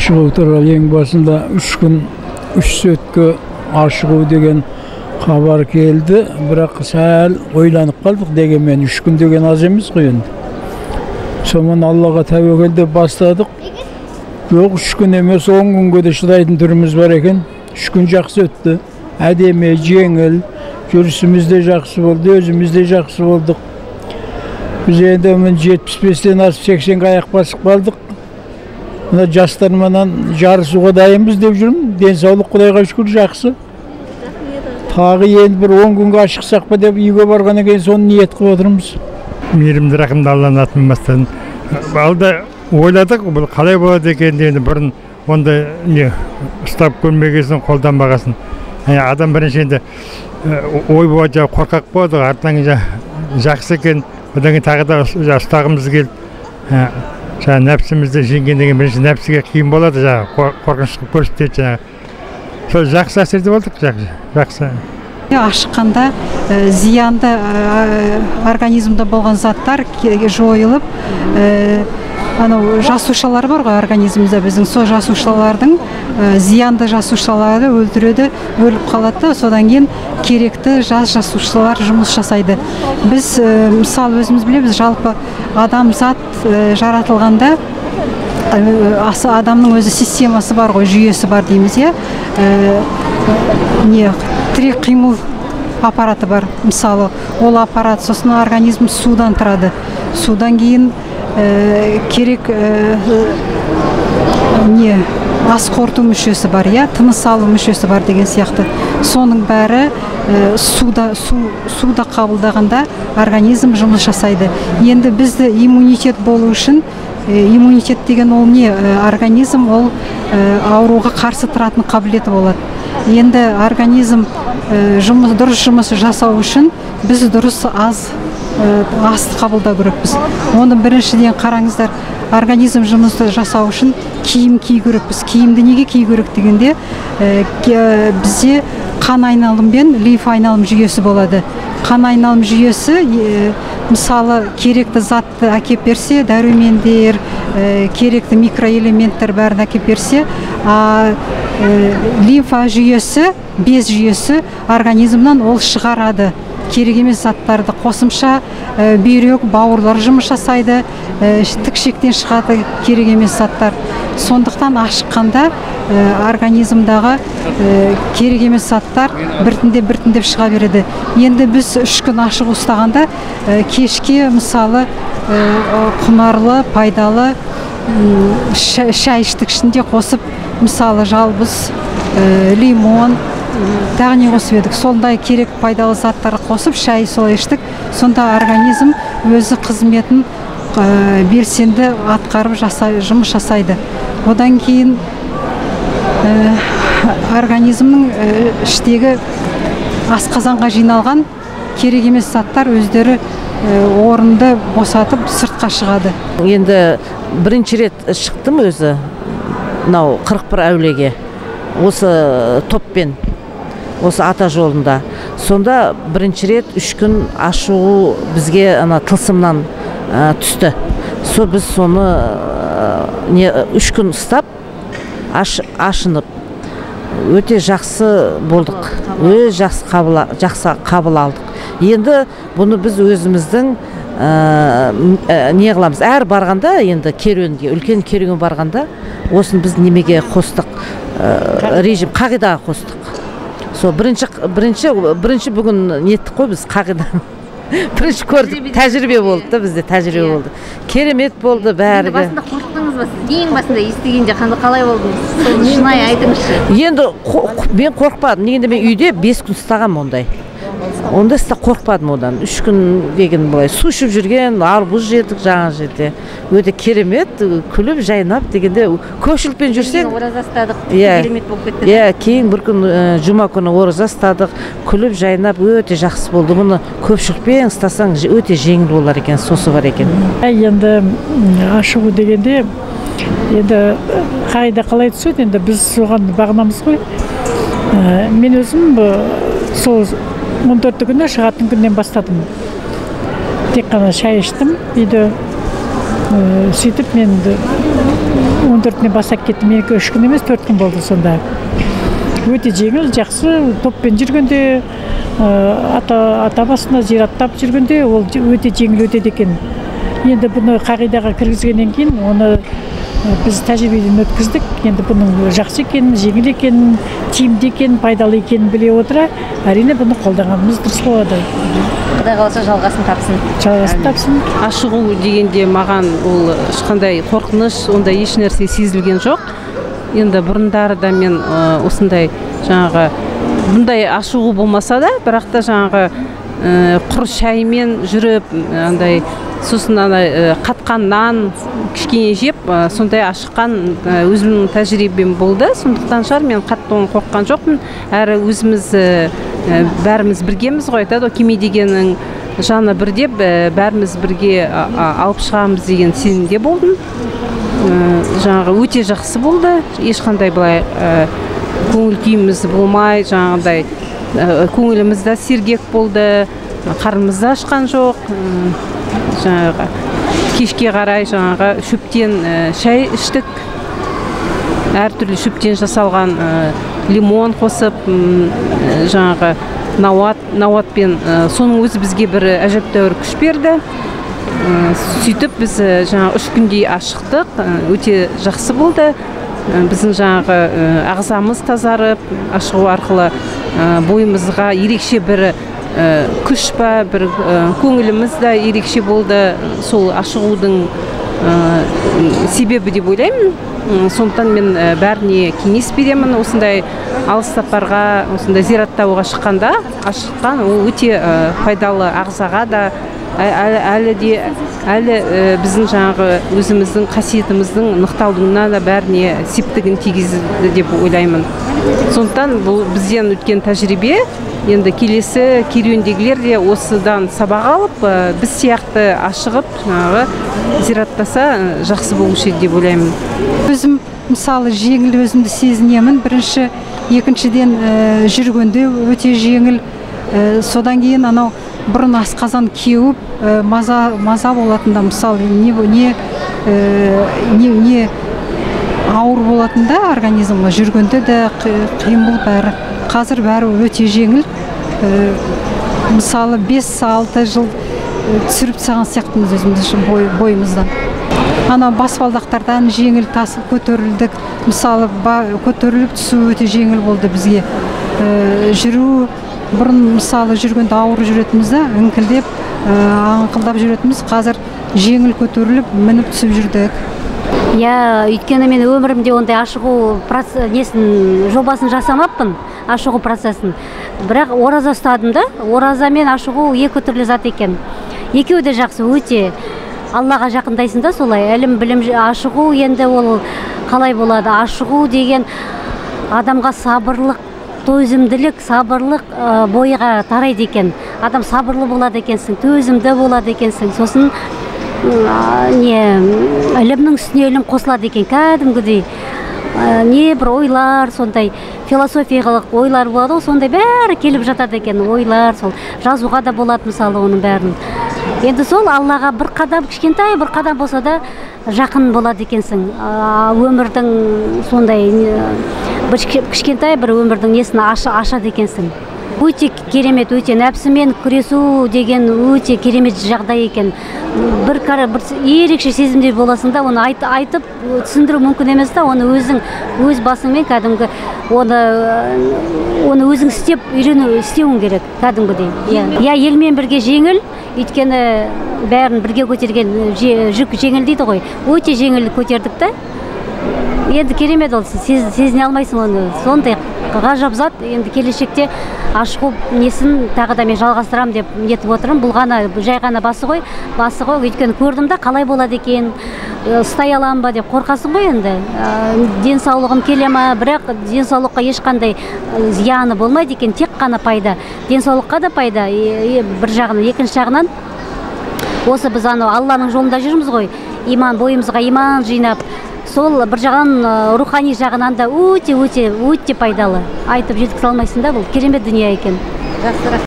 Ашығу туралы ең басында 3 күн 3 сөтке ашығу деген хабар келді, бірақ сәл ойланып қалдық дегенмен 3 күн деген аз емес қой енді. Сонымен Аллаға тәуекел деп бастадық. Жоқ, 3 күн емес 10 күнге де шыдайтын түріміз бар екен. 3 күн жақсы өтті. Әдемі, жеңіл, жүрісіміз де жақсы болды, өзіміз де жақсы болдық. Біз енді 75-тен асып 80-ге аяқ басып қалдық. Мына жастарменен жарысуға дайынбыз деп жүрмін. Денсаулық Құдайға шүкір жақсы. Тағы енді бір 10 күнге ашықсақ па деп үйге барғаннан кейін соны ниет қылып отырмыз. Мейірімді рақымды Алланың атымен бастадым. Алда ойладық, бұл қалай болады екен енді бұрын онда ұстап көрмегесін, қолданбағасын. Адам бірінші енді ой болады, қорқақ болады, артынан жақсы екен, одан кейін тағы да ұстағымыз келді. Нәпсімізді жеңген деген бірінші нәпсіге қиын болады, қорқыныш көрсетеді. Сол жақсы әсерде болдық, жақсы. Ашыққанда зиянды организмде болған заттар жойылып, жасушалар бар ғой организмде біздің, сол жасушалардың зиянды жасушаларды өлтіреді, өліп қалады, содан кейін керекті жасушалар жұмыс жасайды. Біз мысалы өзіміз білеміз, жалпы адамзат жаратылғанда адамның өзі системасы бар ғой, жүйесі бар дейміз, тірек қимыл аппараты бар. Мысалы, ол аппарат, сосын организм судан тұрады. Судан кейін керек ас қорыту мүшесі бар, тыныс алу мүшесі бар деген сияқты. Соның бәрі суда қабылдағанда организм жұмыс жасайды. Енді бізді иммунитет болу үшін, иммунитет деген ол организм ол ауруға қарсы тұратын қабілеті болады. Енді организм дұрыс жұмыс жасау үшін біз дұрыс асты қабылдау керекпіз. Оны біріншіден қараңыздар, организм жұмысты жасау үшін киім кию керекпіз. Киімді неге кию керек дегенде, бізде қан айналым мен лимфа айналым жүйесі болады. Қан айналым жүйесі мысалы керекті затты әкеп берсе, дәрумендер, керекті микроэлементтер бәрін әкеп берсе, лимфа жүйесі, без жүйесі организмнан ол шығарады. Керек емес заттарды қосымша бүйрек, бауырлар жұмыс жасайды, тікшектен шығады керек емес заттар. Сондықтан ашыққанда организмдағы керек емес заттар біртіндеп шыға береді. Енді біз 3 күн ашық ұстағанда кешке мысалы құнарлы, пайдалы шай іштік ішінде қосып, мысалы жалбыз, лимон, тағы не қосып едік. Сондай керек пайдалы заттар қосып, шай солай іштік. Сонда организм өзі қызметін белсенді атқарып жұмыс жасайды. Одан кейін организмнің іштегі асқазанға жиналған керек емес заттар өздері орынды босатып сыртқа шығады. Енді бірінші рет шықтым өзі, 41 әулиеге, осы топпен, осы ата жолында. Сонда бірінші рет 3 күн ашуы бізге тылсымнан түсті. Біз соны 3 күн ұстап, ашынып, өте жақсы болдық, өте жақсы қабыл алдық. Енді бұны біз өзіміздің не қыламыз, әр барғанда, енді керуенге, үлкен керуен барғанда, осын біз немеге қостық, режим, қағидаға қостық. Бірінші бүгін неттік қой біз қағида. Бірінші көрдік, тәжірибе болды да, бізде тәжірибе болды. Керемет болды бәрі. Басында қорықтыңыз ба? Ең басында естігенде қалай болдыңыз? Сол шынайы айтыңызшы. Енді мен қорықпадым. Негенде мен үйде 5 күн ұстағам ондай. Онда қорықпадым одан. 3 күн деген былай су ішіп жүрген, арбуз жедік жаңа жерде. Өте керемет, күліп жайнап дегенде көпшілікпен жүрсең, ораза ұстадық, керемет болып кетті. Кейін бір күн жұма күні ораза ұстадық, күліп жайнап өте жақсы болды. Бұны көпшілікпен ұстасаң өте жеңіл болар екен, сосы бар екен. Енді ашығу дегенде, енді қайда қалай түседі, енді біз соған бағынамыз ғой. Мен өзім сол 14 күні шығатын күннен бастадым. Тек қана шай іштім, үйде сөйтіп мен 14-не бастап кеттім. Менікі 3 күн емес, 4 күн болды сонда. Өте жеңіл, жақсы. Топпен жүргенде, ата басына зираттап жүргенде, ол өте жеңіл өтеді екен. Енді бұны қағидаға кіргізгеннен кейін, оны біз тәжірибеден өткіздік. Енді бұның жақсы екенін, жеңіл екенін, тиімді екенін, пайдалы екенін біле отыра, әрине бұны қолданғанымыз дұрыс болады. Құдай қаласа жалғасын тапсын. Жалғасын тапсын. Ашығу дегенде маған ол ешқандай қорқыныш, ондай еш нәрсе сезілген жоқ. Енді бұрындары да мен осындай жаңағы бұндай ашығу болмаса да, бірақ та жаңағы құр шаймен жүріп, андай сосын қатқан нан кішкене жеп, сондай ашыққан өзімнің тәжірибем болды. Сондықтан шығар мен қатты қорыққан жоқпын. Әрі өзіміз бәріміз біргеміз ғой, айтады, кеме дегеннің жаны бірде, бәріміз бірге алып шығамыз деген сенімде болдым. Жаңағы өте жақсы болды. Ешқандай былай көңіл күйіміз болмай, жаңағыдай көңіліміз де сергек болды, қарнымыз да ашқан жоқ. Жаңағы кешке қарай жаңағы шөптен шай іштік, әртүрлі шөптен жасалған лимон қосып, жаңағы науатпен, соның өзі бізге бір әжептәуір күш берді. Сөйтіп біз жаңағы 3 күндей ашықтық, өте жақсы болды. Біздің жаңағы ағзамыз тазарып, ашығу арқылы бойымызға ерекше бір күш па, бір көңіліміз да ерекше болды. Сол ашығудың себебі деп ойлаймын. Сондықтан мен бәріне кеңес беремін. Осындай алыс сапарға, осындай зираттауға шыққанда, ашыққан ол өте пайдалы ағзаға да, әлі біздің жаңағы өзіміздің қасиетіміздің нықталуына да бәріне септігін тигізді деп ойлаймын. Сондықтан бұл бізден өткен тәжірибе, енді келесі керуендегілер де осыдан сабақ алып, біз сияқты ашығып, зираттаса жақсы болушы еді деп ойлаймын. Өзім мысалы жеңіл өзімді сезінемін. Бірінші, екіншіден жүргенде өте жеңіл. Содан кейін анау бұрын асқазан кеуіп маза болатында, мысалы не ауыр болатында организмға жүргенде де қимыл бәрі. Қазір бәрі өте жеңіл. Мысалы 5-6 жыл түсіріп тастаған сияқтымыз өзіміздің бойымыздан. Ана баспалдақтардан жеңіл тасып көтерілдік. Мысалы көтеріліп түсу өте жеңіл болды бізге. Жүру бұрын мысалы жүргенде ауыр жүретімізді, іңкілдеп, аңқылдап жүретіміз, қазір жеңіл көтеріліп, мініп түсіп жүрдік. Өйткені мен өмірімде ондай ашығу жобасын жасамаппын, ашығу процесін. Бірақ ораза ұстадым да, ораза мен ашығу екі түрлі зат екен. Екеуі де жақсы, өте Аллаға жақындайсың да солай. Әлім білім ашығу енді ол қалай болады? Ашығу деген адамға сабырлық, төзімділік, сабырлық бойға тарайды екен. Адам сабырлы болады екенсің, төзімді болады екенсің. Сосын ілімнің үстіне ілім қосылады екен, кәдімгідей. Не бір ойлар, сондай философиялық ойлар болады, сондай бәрі келіп жатады екен, ойлар, сол жазуға да болады мысалы оның бәрін. Енді сол Аллаға бір қадам, кішкентай бір қадам болса да жақын болады екенсің. Өмірдің сондай кішкентай бір өмірдің несін ашады екенсің. Өте керемет, өте нәпсімен күресу деген өте керемет жағдай екен. Бір ерекше сезімдер боласың да, оны айтып түсіндіру мүмкін емес та, оны өз басыңмен кәдімгі оны өзің істеуің керек кәдімгідей. Елмен бірге жеңіл, өйткені бәрін бірге көтерген жүк жеңіл дейді ғой. Өте жеңіл көтердік та. Енді керемет ол, сезіне алмайсың оны. Сондай ғажап зат. Енді келешекте ашығу несін тағы да мен жалғастырам деп нетіп отырмын. Бұл ғана жай ғана басы ғой. Өйткені көрдім да қалай болады екен, ұстай аламын ба деп қорқасың ғой енді. Денсаулығым келе ма, бірақ денсаулыққа ешқандай зияны болмайды екен, тек қана пайда. Денсаулыққа да пайда, бір жағынан, екінші жағынан осы біз Алланың жолында жүрміз ғой. Бойымызға иман жинап, сол бір жағынан рухани жағынан да өте пайдалы. Айтып жеткізе алмайсың да, бұл керемет дүние екен.